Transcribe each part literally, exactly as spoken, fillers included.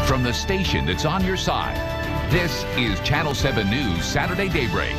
from the station that's on your side. This is Channel seven News Saturday Daybreak.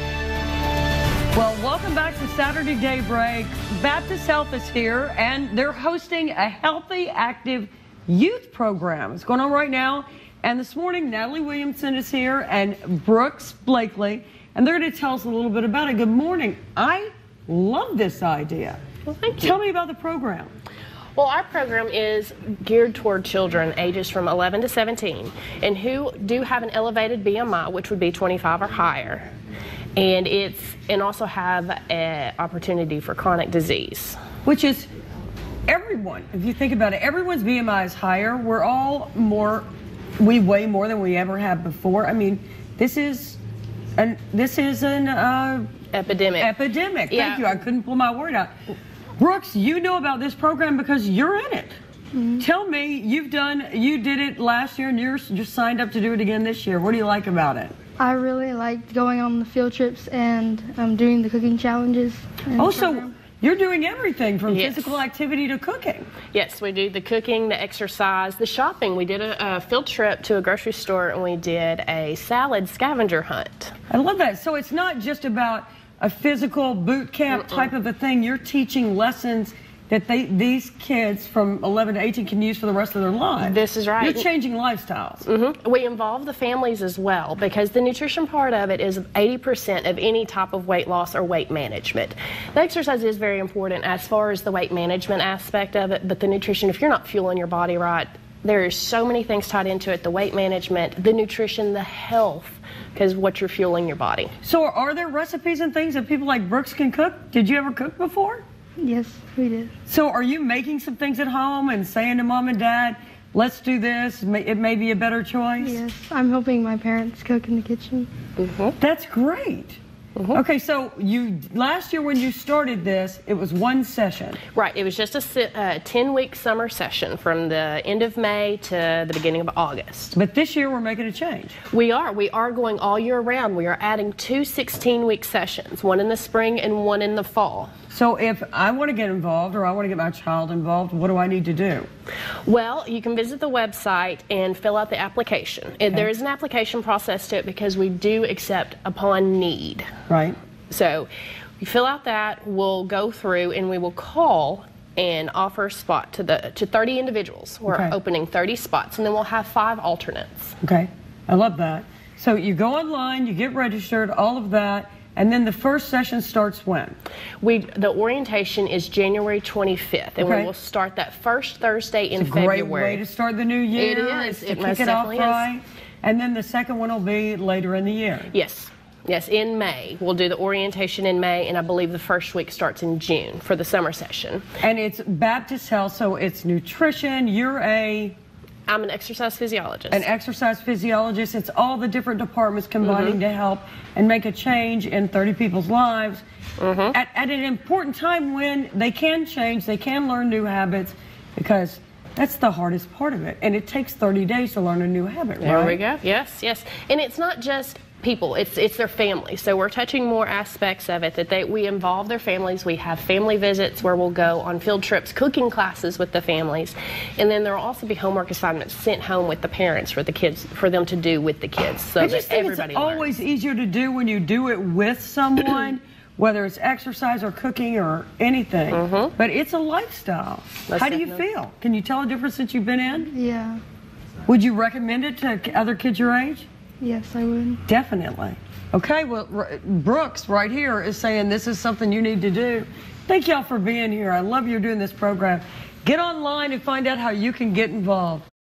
Well, welcome back to Saturday Daybreak. Baptist Health is here, and they're hosting a Healthy Active Youth program. It's going on right now. And this morning, Natalie Williamson is here and Brooks Blakely, and they're going to tell us a little bit about it. Good morning. I love this idea. Well, thank you. Tell me about the program. Well, our program is geared toward children ages from eleven to seventeen and who do have an elevated B M I, which would be twenty-five or higher. And it's and also have an opportunity for chronic disease. Which is everyone, if you think about it, everyone's B M I is higher. We're all more, we weigh more than we ever have before. I mean, this is an, this is an uh, epidemic. Epidemic. Yeah. Thank you. I couldn't pull my word out. Brooks, you know about this program because you're in it. Mm-hmm. Tell me, you've done, you did it last year and you're just signed up to do it again this year. What do you like about it? I really liked going on the field trips and um, doing the cooking challenges. Oh, so you're doing everything from Yes. physical activity to cooking. Yes, we do the cooking, the exercise, the shopping. We did a, a field trip to a grocery store and we did a salad scavenger hunt. I love that. So it's not just about a physical boot camp Mm-mm. type of a thing. You're teaching lessons that they these kids from eleven to eighteen can use for the rest of their lives. This is right. You're changing lifestyles. Mm-hmm. We involve the families as well because the nutrition part of it is eighty percent of any type of weight loss or weight management. The exercise is very important as far as the weight management aspect of it, but the nutrition, if you're not fueling your body right, there are so many things tied into it, the weight management, the nutrition, the health, because what you're fueling your body. So are there recipes and things that people like Brooks can cook? Did you ever cook before? Yes, we did. So are you making some things at home and saying to mom and dad, let's do this, it may be a better choice? Yes, I'm helping my parents cook in the kitchen. Mm-hmm. That's great. Mm-hmm. Okay, so you last year when you started this, it was one session. Right, it was just a ten-week summer session from the end of May to the beginning of August. But this year we're making a change. We are. We are going all year round. We are adding two sixteen-week sessions, one in the spring and one in the fall. So if I want to get involved or I want to get my child involved, what do I need to do? Well, you can visit the website and fill out the application. Okay. There is an application process to it because we do accept upon need. Right. So you fill out that, we'll go through and we will call and offer a spot to the to thirty individuals. We're okay. opening thirty spots and then we'll have five alternates. Okay. I love that. So you go online, you get registered, all of that. And then the first session starts when? We the orientation is January twenty-fifth, and okay. we will start that first Thursday in it's a February. Great way to start the new year. It is. It it kick most it off definitely right. is. And then the second one will be later in the year. Yes. Yes, in May. We'll do the orientation in May, and I believe the first week starts in June for the summer session. And it's Baptist Health, so it's nutrition. You're a... I'm an exercise physiologist. An exercise physiologist. It's all the different departments combining mm-hmm. to help and make a change in thirty people's lives mm-hmm. at, at an important time when they can change, they can learn new habits, because that's the hardest part of it. And it takes thirty days to learn a new habit, right? There we go. Yes, yes. And it's not just people, it's it's their families. So we're touching more aspects of it, that they we involve their families. We have family visits where we'll go on field trips, cooking classes with the families, and then there will also be homework assignments sent home with the parents for the kids, for them to do with the kids, so I just that think everybody it's always learns. easier to do when you do it with someone, whether it's exercise or cooking or anything. Mm-hmm. But it's a lifestyle. Most How do you definitely. feel? Can you tell a difference since you've been in? Yeah. Would you recommend it to other kids your age? Yes, I would. Definitely. Okay, well, Brooks right here is saying this is something you need to do. Thank y'all for being here. I love you're doing this program. Get online and find out how you can get involved.